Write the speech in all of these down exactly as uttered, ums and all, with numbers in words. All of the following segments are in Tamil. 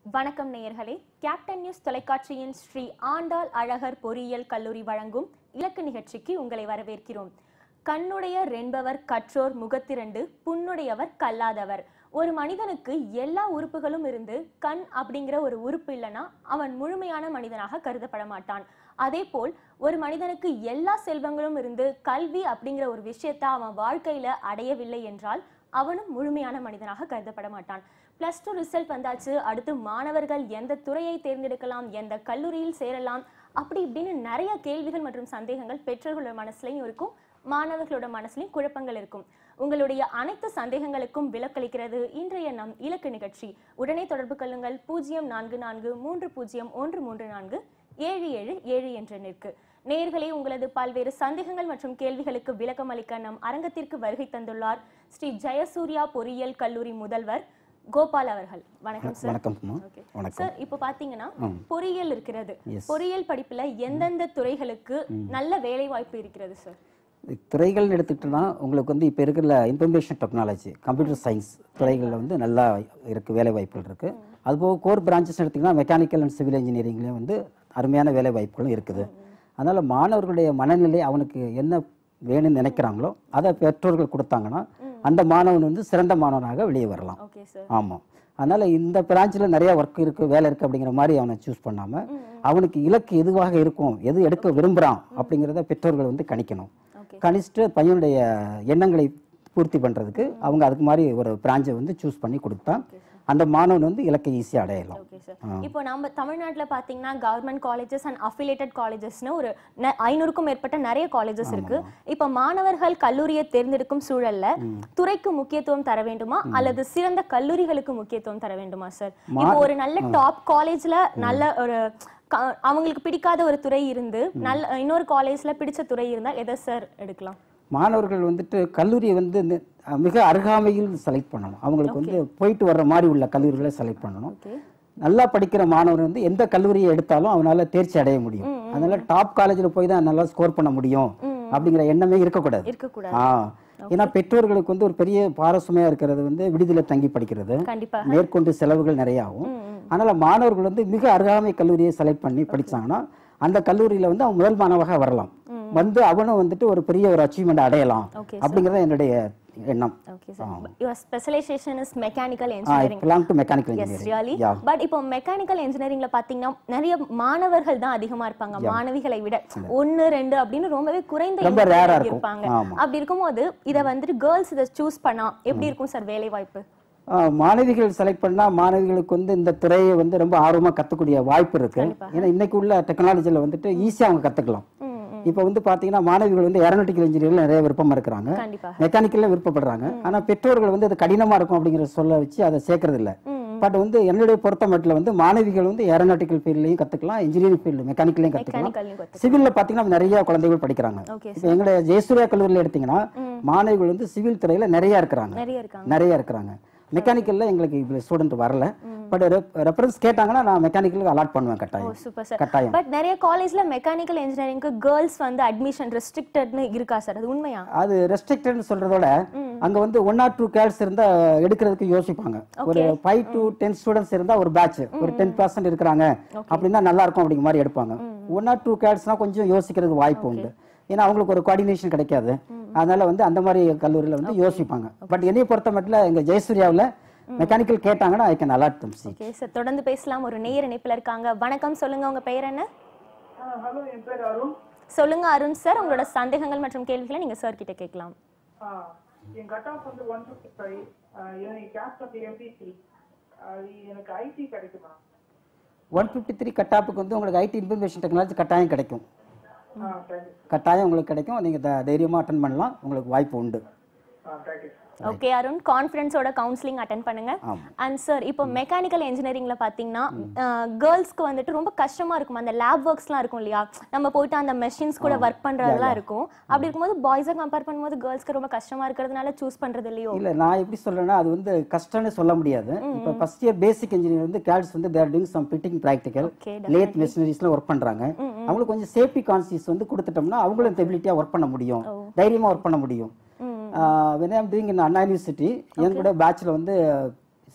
வணக்கம் நேயர்களே, கேப்டன் நியூஸ் தொலைக்காட்சியின் ஸ்ரீ ஆண்டாள் அழகர் பொறியியல் கல்லூரி வழங்கும் இலக்கு நிகழ்ச்சிக்கு உங்களை வரவேற்கிறோம். கண்ணுடையர் என்பவர் கற்றோர் முகத்திரண்டு, புண்ணுடையவர் கல்லாதவர். ஒரு மனிதனுக்கு எல்லா உறுப்புகளும் இருந்து கண் அப்படிங்கிற ஒரு உறுப்பு இல்லைன்னா அவன் முழுமையான மனிதனாக கருதப்பட மாட்டான். அதே போல் ஒரு மனிதனுக்கு எல்லா செல்வங்களும் இருந்து கல்வி அப்படிங்கிற ஒரு விஷயத்த அவன் வாழ்க்கையில அடையவில்லை என்றால் அவனும் முழுமையான மனிதனாக கருதப்பட மாட்டான். பிளஸ் டூ ரிசல்ட் வந்தாச்சு, அடுத்து மாணவர்கள் எந்த துறையை தேர்ந்தெடுக்கலாம், எந்த கல்லூரியில் சேரலாம், அப்படி இப்படின்னு நிறைய கேள்விகள் மற்றும் சந்தேகங்கள் பெற்றோர்களோட மனசுலையும் இருக்கும், மாணவர்களோட மனசுலையும் குழப்பங்கள் இருக்கும். உங்களுடைய அனைத்து சந்தேகங்களுக்கும் விலக்களிக்கிறது இன்றைய நம் இலக்கு நிகழ்ச்சி. உடனே தொடர்பு கொள்ளுங்கள் பூஜ்ஜியம் நான்கு நான்கு மூன்று பூஜ்ஜியம் ஒன்று மூன்று நான்கு ஏழு ஏழு ஏழு என்ற எண்ணிற்கு. நேயர்களே, உங்களது பல்வேறு சந்தேகங்கள் மற்றும் கேள்விகளுக்கு விளக்கம் அளிக்க நம் அரங்கத்திற்கு வருகை தந்துள்ளார் ஸ்ரீ ஜெயசூர்யா பொறியியல் கல்லூரி முதல்வர் கோபால் அவர்கள். வணக்கம் சார். வணக்கம் சார், இப்போ பாத்தீங்கன்னா பொறியியல் இருக்கிறது, பொறியியல் படிப்புல எந்தெந்த துறைகளுக்கு நல்ல வேலை வாய்ப்பு இருக்கிறது சார்? துறைகள் எடுத்துக்கிட்டோம்னா உங்களுக்கு வந்து இப்போ இருக்கிற இன்ஃபர்மேஷன் டெக்னாலஜி, கம்ப்யூட்டர் சயின்ஸ் துறைகளில் வந்து நல்லா இருக்குது, வேலை வாய்ப்புகள் இருக்குது. அதுபோக கோர் பிரான்ச்சஸ் எடுத்திங்கன்னா மெக்கானிக்கல் அண்ட் சிவில் இன்ஜினியரிங்லேயும் வந்து அருமையான வேலை வாய்ப்புகளும் இருக்குது. அதனால் மாணவர்களுடைய மனநிலை அவனுக்கு என்ன வேணும்னு நினைக்கிறாங்களோ அதை பெற்றோர்கள் கொடுத்தாங்கன்னா அந்த மாணவன் வந்து சிறந்த மாணவனாக வெளியே வரலாம். ஆமாம், அதனால் இந்த பிரான்ச்சில் நிறைய ஒர்க் இருக்குது, வேலை இருக்குது அப்படிங்கிற மாதிரி அவனை சூஸ் பண்ணாமல் அவனுக்கு இலக்கு எதுவாக இருக்கும், எது எடுக்க விரும்புகிறான் அப்படிங்கிறத பெற்றோர்கள் வந்து கணிக்கணும். கணிச்சுட்டு பையனுடைய எண்ணங்களை பூர்த்தி பண்ணுறதுக்கு அவங்க அதுக்கு மாதிரி ஒரு பிரான்ச்சை வந்து சூஸ் பண்ணி கொடுத்தா அந்த மாணவன் வந்து இலக்கை ஈஸியாக அடையலாம். இப்போ நம்ம தமிழ்நாட்டில் பார்த்தீங்கன்னா கவர்மெண்ட் காலேஜஸ் அண்ட் அஃபிலியேட்டட் காலேஜஸ்னு ஒரு ஐநூறுக்கும் மேற்பட்ட நிறைய காலேஜஸ் இருக்கு. இப்போ மாணவர்கள் கல்லூரியை தேர்ந்தெடுக்கும் சூழல்ல துறைக்கு முக்கியத்துவம் தர வேண்டுமா அல்லது சிறந்த கல்லூரிகளுக்கு முக்கியத்துவம் தர வேண்டுமா சார்? இப்போ ஒரு நல்ல டாப் காலேஜ்ல நல்ல ஒரு அவங்களுக்கு பிடிக்காத ஒரு துறை இருந்து நல்ல இன்னொரு காலேஜ்ல பிடிச்ச துறை இருந்தால் எதை சார் எடுக்கலாம்? மாணவர்கள் வந்துட்டு கல்லூரியை வந்து மிக அருகாமையில் செலக்ட் பண்ணணும். அவங்களுக்கு வந்து போயிட்டு வர்ற மாதிரி உள்ள கல்லூரிகளை செலக்ட் பண்ணணும். நல்லா படிக்கிற மாணவர் வந்து எந்த கல்லூரியை எடுத்தாலும் அவனால தேர்ச்சி அடைய முடியும். அதனால டாப் காலேஜில் போய் தான் நல்லா ஸ்கோர் பண்ண முடியும் அப்படிங்கிற எண்ணமே இருக்கக்கூடாது. ஆஹ் ஏன்னா பெற்றோர்களுக்கு வந்து ஒரு பெரிய பாரசுமையா இருக்கிறது வந்து விடுதியில தங்கி படிக்கிறது, மேற்கொண்டு செலவுகள் நிறைய ஆகும். அதனால மாணவர்கள் வந்து மிக அருகாமை கல்லூரியை செலக்ட் பண்ணி படிச்சாங்கன்னா அந்த கல்லூரியில வந்து அவன் முதல் மாணவராக வரலாம், வந்து அவனும் வந்துட்டு ஒரு பெரிய ஒரு அச்சீவ்மெண்ட் அடையலாம் அப்படிங்கறது என்னுடைய எண்ணம். Okay sir. Your specialization is mechanical engineering. I belong to mechanical engineering. Yes, really. Yeah. But இப்போ மெக்கானிக்கல் இன்ஜினியரிங்ல பாத்தீங்கன்னா நிறைய மாணவர்கள் தான் அதிகமா இருப்பாங்க, மாணவிகளை விட ஒன்னு ரெண்டு அப்படின்னு ரொம்பவே குறைந்த எண்ணிக்கையில் இருப்பாங்க. அப்படி இருக்கும்போது இத வந்துட்டு கேர்ள்ஸ் இத சூஸ் பண்ணா எப்படி இருக்கும் சார் வேலை வாய்ப்பு? மாணவிகள் செலக்ட் பண்ணா மாணவிகளுக்கு வந்து இந்த துறையை வந்து ரொம்ப ஆர்வமா கத்துக்கூடிய வாய்ப்பு இருக்கு. ஏன்னா இன்னைக்கு உள்ள டெக்னாலஜில வந்துட்டு ஈஸியா அவங்க கத்துக்கலாம். இப்போ வந்து பாத்தீங்கன்னா மாணவிகள் வந்து ஏரோநாட்டிக்கல் இன்ஜினியரிங்ல நிறைய விருப்பமா இருக்கிறாங்க, மெக்கானிக்கல்ல விருப்பப்படுறாங்க. ஆனா பெற்றோர்கள் வந்து அது கடினமா இருக்கும் அப்படிங்கிற சொல்ல வச்சு அதை சேர்க்கறது இல்லை. பட் வந்து என்னுடைய பொறுத்த மட்டும் வந்து மாணவிகள் வந்து ஏரோநாட்டிக்கல் ஃபீல்ட்லையும் கத்துக்கலாம், இன்ஜினியரிங் ஃபீல்டு மெக்கானிக்கலையும் கத்துக்கலாம். சிவில்ல பாத்தீங்கன்னா நிறைய குழந்தைகள் படிக்கிறாங்க. இப்போ எங்களுடைய ஜெயசூர்யா கல்லூரியில எடுத்தீங்கன்னா மாணவிகள் வந்து சிவில் துறையில நிறைய இருக்கிறாங்க நிறைய இருக்கிறாங்க மெக்கானிக்கல்ல எங்களுக்கு ஸ்டூடெண்ட் வரல, பட் ரெஃபரன்ஸ் கேட்டாங்கன்னா நான் மெக்கானிக்கலுக்கு அலாட் பண்ணுவேன் கட்டாயம். Super sir. கட்டாயம். பட் நிறைய காலேஜ்ல மெக்கானிக்கல் இன்ஜினியரிங்க்கு கேர்ள்ஸ் வந்து அட்மிஷன் ரெஸ்ட்ரிக்டட்னு இருக்கா சார்? அது உண்மையா? அது ரெஸ்ட்ரிக்டட்னு சொல்றதோட அங்க வந்து ஒன் ஆர் டூ கேர்ள்ஸ் இருந்தா எடுக்கிறதுக்கு யோசிப்பாங்க. ஒரு ஃபைவ் டு டென் ஸ்டூடெண்ட்ஸ் இருந்தா ஒரு பேட்ச் ஒரு டென் பர்சன்ட் இருக்கிறாங்க அப்படின்னா நல்லா இருக்கும் அப்படிங்கிற மாதிரி எடுப்பாங்க. ஒன் ஆர் டூ கேர்ள்ஸ்னா கொஞ்சம் யோசிக்கிறதுக்கு வாய்ப்பு உண்டு, ஏன்னா அவங்களுக்கு ஒரு கோஆர்டினேஷன் கிடைக்காது. அதனால வந்து அந்த மாதிரி கல்லூரியில வந்து யோசிப்பாங்க. பட் என்னைய பொறுத்த மட்டும் எங்க ஜெயசூர்யாவில் மெக்கானிக்கல் கேட்டாங்கன்னா I can allot them. Okay sir, தொடர்ந்து பேசலாம். ஒரு நேயர் இணைப்புல இருக்காங்க. வணக்கம், சொல்லுங்க உங்க பெயர் என்ன? ஹலோ, என் பேர் அருண். சொல்லுங்க அருண் சார், உங்களோட சந்தேகங்கள் மற்றும் கேள்விகளை நீங்க சார் கிட்ட கேட்கலாம். என் கட் ஆஃப் வந்து ஒன் ஃபிஃப்டி ஃபைவ், எனக்கு கேஸ்ட் ஆஃப் எம்பிசி, எனக்கு ஐடி கிடைக்குமா? ஒன் ஃபிஃப்டி த்ரீ கட் ஆஃபுக்கு வந்து உங்களுக்கு ஐடி இன்ஃபர்மேஷன் டெக்னாலஜி கட்டாயம் கிடைக்கும், கட்டாயம் உங்களுக்கு கிடைக்கும். நீங்க தைரியமா அட்டென்ட் பண்ணலாம், உங்களுக்கு வாய்ப்பு உண்டு. ஓகே அருண், கான்ஃபிடன்ஸோட கவுன்சிலிங் அட்டென்ட் பண்ணுங்க. அண்ட் சார், இப்போ மெக்கானிக்கல் இன்ஜினியரிங்ல பாத்தீங்கன்னா கேர்ள்ஸ்க்கு வந்துட்டு ரொம்ப கஷ்டமா இருக்கும், அந்த லேப் ஒர்க்ஸ்லாம் இருக்கும் இல்லையா, நம்ம போயிட்டு அந்த மெஷின்ஸ் கூட ஒர்க் பண்றதெல்லாம் இருக்கும். அப்படி இருக்கும்போது பாய்ஸை கம்பேர் பண்ணும்போது கேர்ள்ஸ்க்கு ரொம்ப கஷ்டமா இருக்கிறதுனால சூஸ் பண்றது இல்லையோ? இல்ல, நான் எப்படி சொல்றேன்னா அது வந்து கஷ்டம்னு சொல்ல முடியாது. இப்போ ஃபர்ஸ்ட் இயர் பேசிக் இன்ஜினியர் வந்து கேர்ள்ஸ் வந்து there doing some fitting practical lathe மெஷினரிஸ்ல ஒர்க் பண்றாங்க. அவங்களுக்கு கொஞ்சம் சேஃப்டி கான்சியஸ் வந்து கொடுத்துட்டோம்னா அவங்களும் எபிலிட்டியா ஒர்க் பண்ண முடியும், தைரியமா ஒர்க் பண்ண முடியும். when I am doing in Anna University, என் கூட பேட்ச்ல வந்து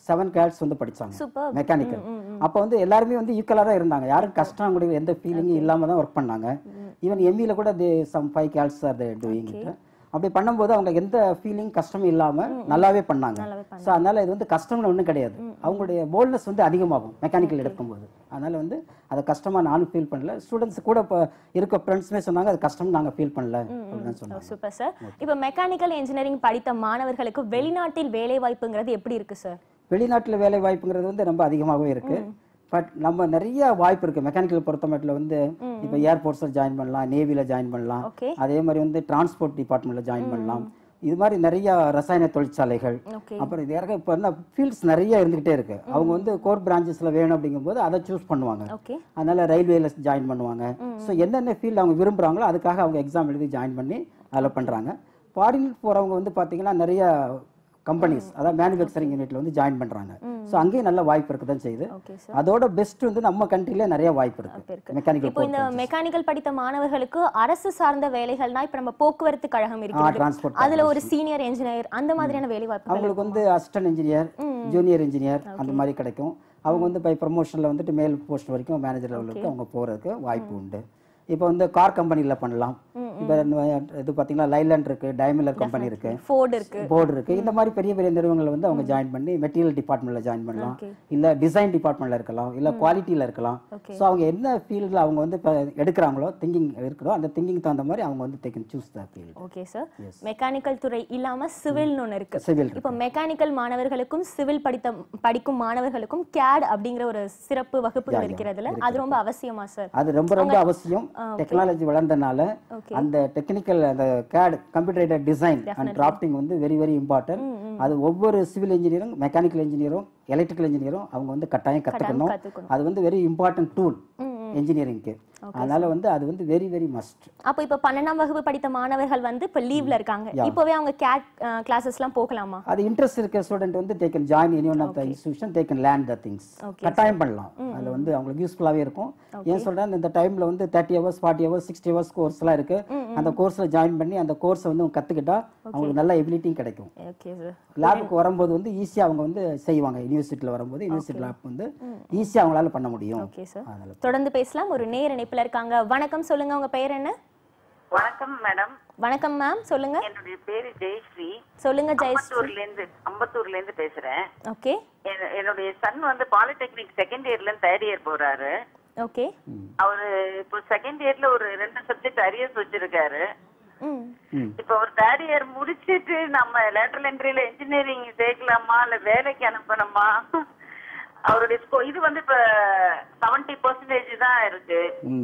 செவன் கேட்ஸ் வந்து படிச்சாங்க Superb. மெக்கானிக்கல். அப்போ வந்து எல்லாருமே வந்து ஈக்குவலாக தான் இருந்தாங்க, யாரும் கஷ்டம் கூட எந்த ஃபீலிங்கும் இல்லாமல் தான் ஒர்க் பண்ணாங்க. ஈவன் எம்இல கூட they some five cats are they doing it. அப்படி பண்ணும்போது அவங்க எந்த ஃபீலிங் கஷ்டமும் இல்லாமல் நல்லாவே பண்ணாங்க. ஸோ அதனால இது வந்து கஷ்டம்னு ஒன்றும் கிடையாது, அவங்களுடைய போல்ட்னஸ் வந்து அதிகமாகும் மெக்கானிக்கல் எடுக்கும்போது. அதனால வந்து அதை கஷ்டமாக நானும் ஃபீல் பண்ணல, ஸ்டூடெண்ட்ஸ் கூட இப்போ இருக்க ஃப்ரெண்ட்ஸுமே சொன்னாங்க அது கஷ்டம் நாங்கள் ஃபீல் பண்ணல அப்படின்னு சொன்னாங்க. Super sir. இப்போ மெக்கானிக்கல் இன்ஜினியரிங் படித்த மாணவர்களுக்கு வெளிநாட்டில் வேலை வாய்ப்புங்கிறது எப்படி இருக்கு சார்? வெளிநாட்டில் வேலை வாய்ப்புங்கிறது வந்து ரொம்ப அதிகமாகவே இருக்கு. பட் நம்ம நிறைய வாய்ப்பு இருக்கு மெக்கானிக்கல் பொறுத்த மட்டும் வந்து இப்போ ஏர்போர்ட்ஸில் ஜாயின் பண்ணலாம், நேவியில் ஜாயின் பண்ணலாம், அதே மாதிரி வந்து டிரான்ஸ்போர்ட் டிபார்ட்மெண்ட்டில் ஜாயின் பண்ணலாம். இது மாதிரி நிறைய ரசாயன தொழிற்சாலைகள், அப்புறம் இது யாருக்கும் இப்போ என்ன ஃபீல்ட்ஸ் நிறைய இருந்துகிட்டே இருக்கு. அவங்க வந்து கோர் பிரான்ச்சஸில் வேணும் அப்படிங்கும்போது அதை சூஸ் பண்ணுவாங்க. அதனால ரயில்வேல ஜாயின் பண்ணுவாங்க. ஸோ என்னென்ன ஃபீல்டு அவங்க விரும்புகிறாங்களோ அதுக்காக அவங்க எக்ஸாம் எழுதி ஜாயின் பண்ணி அதில் பண்ணுறாங்க. ஃபாரின் போகிறவங்க வந்து பார்த்தீங்கன்னா நிறைய கம்பெனிஸ், அதாவது மேனுஃபேக்சரிங் யூனிட்ல வந்து ஜாயின் பண்றாங்க. ஸோ அங்கேயும் நல்ல வாய்ப்பு இருக்கு தான் செய்யுது. அதோட பெஸ்ட் வந்து நம்ம கண்ட்ரில நிறைய வாய்ப்பு இருக்கு மெக்கானிக்கல். இப்போ இந்த மெக்கானிக்கல் படித்த மாணவர்களுக்கு அரசு சார்ந்த வேலைகள்னா இப்போ நம்ம போக்குவரத்து கழகம் இருக்கு, அதுல ஒரு சீனியர் இன்ஜினியர் அந்த மாதிரியான வேலை வாய்ப்பு அவங்களுக்கு வந்து அசிஸ்டன்ட் இன்ஜினியர், ஜூனியர் இன்ஜினியர் அந்த மாதிரி கிடைக்கும். அவங்க வந்து பை ப்ரமோஷன்ல வந்துட்டு மேல் போஸ்ட் வரைக்கும் மேனேஜர் லெவலுக்கு அவங்க போறதுக்கு வாய்ப்பு உண்டு. இப்போ வந்து கார் கம்பெனில பண்ணலாம். இப்போ இது பார்த்தீங்கன்னா லைலாண்ட் இருக்கு, டைமிலர் கம்பெனி இருக்கு, ஃபோர்ட் இருக்கு, போர்டு இருக்கு. இந்த மாதிரி பெரிய பெரிய நிறுவனங்கள் வந்து அவங்க ஜாயின் பண்ணி மெட்டீரியல் டிபார்ட்மெண்ட்ல ஜாயின் பண்ணலாம், இல்ல டிசைன் டிபார்ட்மெண்ட்ல இருக்கலாம், இல்ல குவாலிட்டியில இருக்கலாம். ஸோ அவங்க என்ன ஃபீல்டில் அவங்க வந்து எடுக்கிறாங்களோ, திங்கிங் இருக்கிறோ அந்த திங்கிங் தகுந்த மாதிரி அவங்க வந்து take and choose the field. Okay sir. Mechanical துறை இல்லாம சிவில்னு ஒன்று இருக்கு. சிவில் இப்போ மெக்கானிக்கல் மாணவர்களுக்கும் சிவில் படித்த படிக்கும் மாணவர்களுக்கும் கேட் அப்படிங்கிற ஒரு சிறப்பு வகுப்புகள் இருக்கிறதுல அது ரொம்ப அவசியமா சார்? அது ரொம்ப ரொம்ப அவசியம். டெக்னாலஜி வளர்ந்தனால அந்த டெக்னிக்கல் அந்த CAD computer aided design and drafting வந்து வெரி வெரி இம்பார்ட்டன்ட். அது ஒவ்வொரு சிவில் இன்ஜினியரும், மெக்கானிக்கல் இன்ஜினியரும், எலக்ட்ரிக்கல் இன்ஜினியரும் அவங்க வந்து கட்டாயம் கற்றுக்கணும். அது வந்து வெரி இம்பார்ட்டன்ட் டூல் இன்ஜினியரிங்க்கு. அதனால வந்து அது வந்து வெரி வெரி மஸ்ட். அப்போ இப்போ பன்னெண்டாம் வகுப்பு படித்த மாணவர்கள் வந்து இப்போ லீவ்ல இருக்காங்க, இப்போவே அவங்க கேட் கிளாஸஸ்லாம் போகலாமா? அது இன்ட்ரெஸ்ட் இருக்க ஸ்டூடெண்ட் வந்து they can join any one of the institution, they can learn the things. கட்டாயம் பண்ணலாம். அதுல வந்து அவங்களுக்கு யூஸ்ஃபுல்லாவே இருக்கும். ஏன் சொல்றேன், இந்த டைம்ல வந்து thirty hours forty hours sixty hours கோர்ஸ்லாம் இருக்கு. அந்த கோர்ஸ்ல ஜாயின் பண்ணி அந்த கோர்ஸை வந்து கத்துக்கிட்டா அவங்களுக்கு நல்ல எபிலிட்டியும் கிடைக்கும். லேபுக்கு வரும்போது வந்து ஈஸியா அவங்க வந்து செய்வாங்க. யூனிவர்சிட்டியில வரும்போது யூனிவர்சிட்டி லேப் வந்து ஈஸியா அவங்களால பண்ண முடியும். தொடர்ந்து பேசலாம். ஒரு நேர் இணைப்புல இருக்காங்க. வணக்கம், சொல்லுங்க உங்க பெயர் என்ன? வணக்கம் மேடம். வணக்கம் மேம், சொல்லுங்க. என்னுடைய பேரு ஜெயஸ்ரீ. சொல்லுங்க ஜெயஸ்ரீ. அம்பத்தூர்ல இருந்து அம்பத்தூர்ல இருந்து பேசுறேன். ஓகே. என்னுடைய சன் வந்து பாலிடெக்னிக் செகண்ட் இயர்ல இருந்து தேர்ட் இயர் போறாரு. ஓகே. அவரு இப்போ செகண்ட் இயர்ல ஒரு ரெண்டு சப்ஜெக்ட் அரியர்ஸ் வச்சிருக்காரு. இப்ப ஒரு தேர்ட் இயர் முடிச்சிட்டு நம்ம லேட்டரல் என்ட்ரியில இன்ஜினியரிங் சேர்க்கலாமா இல்ல வேலைக்கு அனுப்பணுமா? அவருடைய இது வந்து இப்ப செவன்டி பெர்சன்டேஜ் தான் இருக்கு.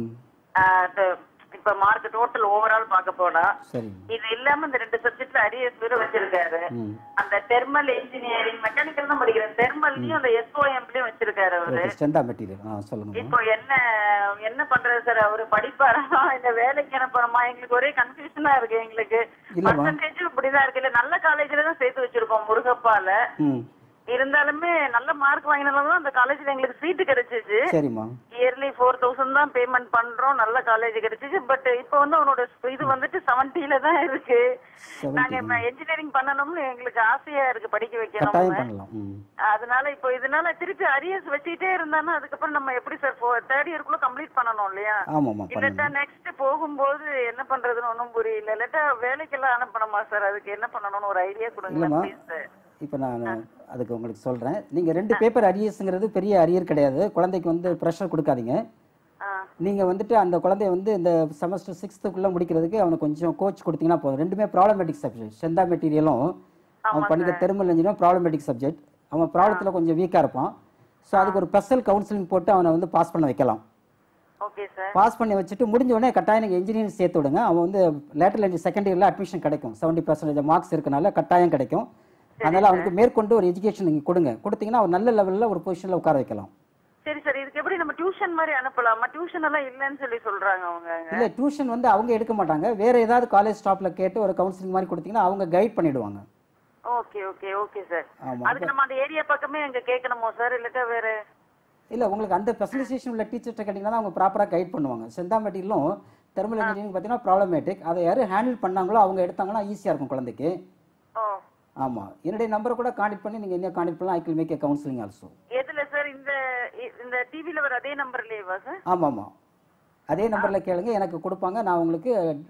இப்ப மார்க் டோட்டல் ஓவரால் பார்க்க போனா இது இல்லாம இந்த ரெண்டு சப்ஜெக்ட்ல அரியர்ஸ் வேற வச்சிருக்காரு. அந்த தெர்மல் இன்ஜினியரிங் மெக்கானிக்கல் தான் படிக்கிறேன், தெர்மல்லையும் அந்த எஸ்ஓஎம்லயும் வச்சிருக்காரு அவரு. இப்போ என்ன என்ன பண்றது சார்? அவரு படிப்பாரா இந்த வேலைக்கு அனுப்புறோமா? எங்களுக்கு ஒரே கன்ஃபியூஷனா இருக்கு. எங்களுக்கு பர்சன்டேஜ் இப்படிதான் இருக்கு. இல்ல நல்ல காலேஜ்ல தான் சேர்த்து வச்சிருக்கோம் முருகப்பால. இருந்தாலுமே நல்ல மார்க் வாங்கினாலும் அந்த காலேஜ்ல எங்களுக்கு சீட்டு கிடைச்சிச்சு. இயர்லி ஃபோர் தௌசண்ட் தான் பேமெண்ட் பண்றோம். நல்ல காலேஜ் கிடைச்சிச்சு. பட் இப்ப வந்து அவனோட இது வந்துட்டு செவன்டில தான் இருக்கு. நாங்க இன்ஜினியரிங் பண்ணணும்னு எங்களுக்கு ஆசையா இருக்கு, படிக்க வைக்கணும். அதனால இப்போ இதனால திருப்பி அரியர்ஸ் வச்சுட்டே இருந்தாலும் அதுக்கப்புறம் நம்ம எப்படி சார் தேர்ட் இயர்க்குள்ள கம்ப்ளீட் பண்ணணும் இல்லையா? இல்லட்டா நெக்ஸ்ட் போகும்போது என்ன பண்றதுன்னு ஒன்னும் புரியல. இல்லட்டா வேலைக்கெல்லாம் அனுப்பணுமா சார்? அதுக்கு என்ன பண்ணணும்னு ஒரு ஐடியா கொடுங்க ப்ளீஸ் சார். இப்போ நான் அதுக்கு உங்களுக்கு சொல்கிறேன். நீங்கள் ரெண்டு பேப்பர் அரியர்ஸுங்கிறது பெரிய அரியர் கிடையாது. குழந்தைக்கு வந்து ப்ரெஷர் கொடுக்காதீங்க. நீங்கள் வந்துட்டு அந்த குழந்தைய வந்து இந்த செமஸ்டர் சிக்ஸ்த்துக்குள்ளே முடிக்கிறதுக்கு அவனுக்கு கொஞ்சம் கோச் கொடுத்தீங்கன்னா போதும். ரெண்டுமே ப்ராப்ளமேட்டிக் சப்ஜெக்ட். செந்தா மெட்டீரியலும் அவன் படிக்கிற தெர்மல் இன்ஜினியரும் ப்ராப்ளமேட்டிக் சப்ஜெக்ட். அவன் ப்ராப்ளத்தில் கொஞ்சம் வீக்காக இருப்பான். ஸோ அதுக்கு ஒரு ஸ்பெஷல் கவுன்சிலிங் போட்டு அவனை வந்து பாஸ் பண்ண வைக்கலாம். பாஸ் பண்ணி வச்சுட்டு முடிஞ்ச உடனே கட்டாயம் நீங்கள் இன்ஜினியரிங் சேர்த்து விடுங்க. அவன் வந்து லேட்டரல் என்ட்ரி செகண்ட் இயரில் அட்மிஷன் கிடைக்கும். செவன்ட்டி பர்சன்டேஜ் மார்க்ஸ் இருக்கனால கட்டாயம் கிடைக்கும். அதனால அவனுக்கு மேற்கொண்டு ஒரு எஜுகேஷன் நீங்க கொடுங்க. கொடுத்தீங்கன்னா ஒரு நல்ல லெவல்ல ஒரு பொசிஷன்ல உட்கார வைக்கலாம். சரி சார். இதுக்கு எப்படி நம்ம டியூஷன் மாதிரி அனுப்பலாமா? டியூஷன் எல்லாம் இல்லன்னு சொல்லி சொல்றாங்க அவங்க. இல்ல, டியூஷன் வந்து அவங்க எடுக்க மாட்டாங்க. வேற ஏதாவது காலேஜ் ஸ்டாப்ல கேட்டு ஒரு கவுன்சிலிங் மாதிரி கொடுத்தீங்கன்னா அவங்க கைட் பண்ணிடுவாங்க. Okay okay okay sir. அதுக்கு நம்ம அந்த ஏரியா பக்கமே அங்க கேட்கணுமோ சார்? இல்லட்டா வேற இல்ல, உங்களுக்கு அந்த ஸ்பெஷலைசேஷன் உள்ள டீச்சர்ட்ட கேட்டீங்கன்னா அவங்க ப்ராப்பரா கைட் பண்ணுவாங்க. செந்தாமெட்டிலும் தெர்மல் இன்ஜினியரிங் பார்த்தீங்கன்னா ப்ராப்ளமேட்டிக். அதை யாரு ஹேண்டில் பண்ணாங்களோ அவங்க எடுத்தாங்கன்னா ஈஸியா இருக்கும் குழந்தைக்கு. ஆமாம், என்னுடைய நம்பரை கூட கான்டெக்ட் பண்ணி நீங்கள் என்ன கான்டெக்ட் பண்ணலாம். I can make a counselling also. எதுல சார்? இந்த இந்த டிவில வர அதே நம்பர்லயேவா சார்? ஆமாம் ஆமாம், அதே நம்பரில் கேளுங்க, எனக்கு கொடுப்பாங்க, நான் உங்களுக்கு